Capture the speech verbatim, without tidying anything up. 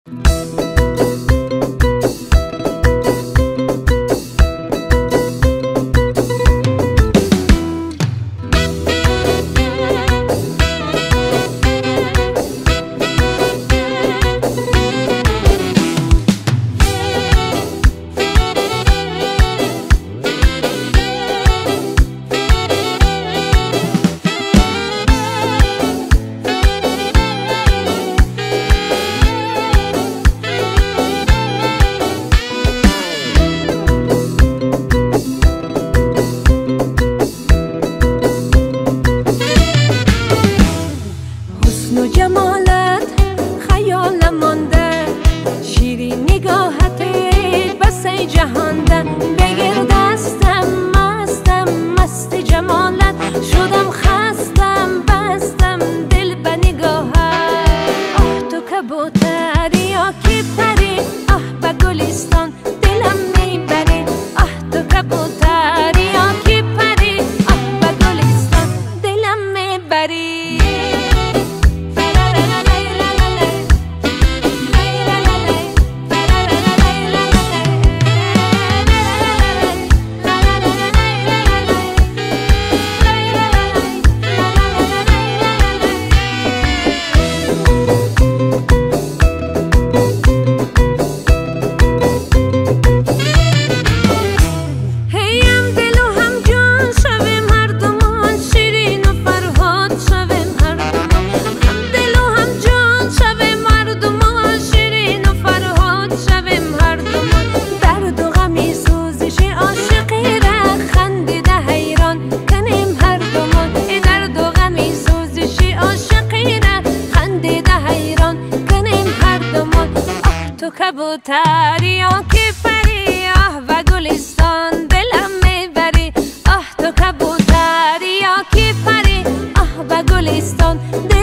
جمالت خیالم مانده، شیرین نگاهت بس جهانده. بگیر دستم مستم مست جمالت، شدم خستم بستم دل به نگاهت. آه تو کبوتری یا کی پری، آه به گلستان دلم میبری. آه تو کبوتری یا کی پری، آه به گلستان دلم میبری. تو کبوتری یا کی پری، آه و گلستان دلم میبری. آه تو کبوتری یا کی پری، آه و گلستان